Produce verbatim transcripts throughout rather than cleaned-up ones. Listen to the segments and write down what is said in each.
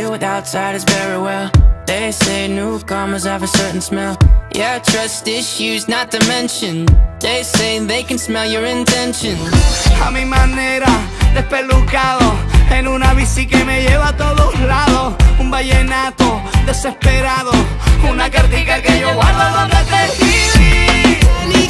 you with outsiders very well. They say newcomers have a certain smell. Yeah, trust issues not to mention. They say they can smell your intentions. A mi manera, despelucado, en una bici que me lleva a todos lados. Un vallenato desesperado, una cartica que yo guardo donde te escribí. Ni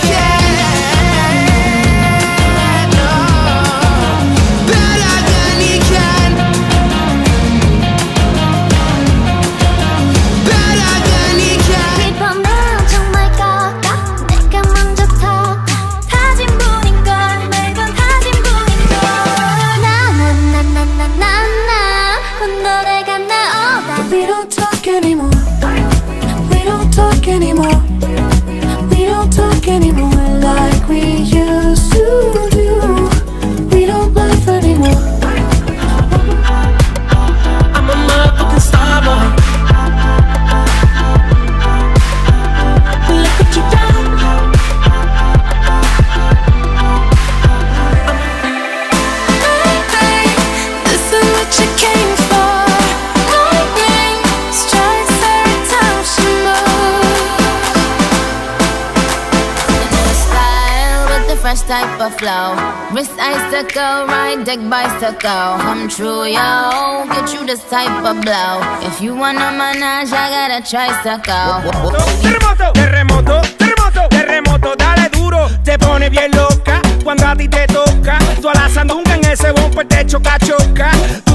We don't talk anymore. We don't talk anymore. We don't talk anymore like we used to do. We don't laugh anymore. I'm a motherfucking star boy. Look what you done. Hey, hey, this is what you came for. Fresh type of flow, wrist icicle, ride deck bicycle. Come true, yo, get you this type of blow. If you wanna manage, I got a tricycle. Terremoto, terremoto, terremoto, terremoto, dale duro, te pone bien loca cuando a ti te toca. Tú a la sandunga en ese bumper te choca, choca.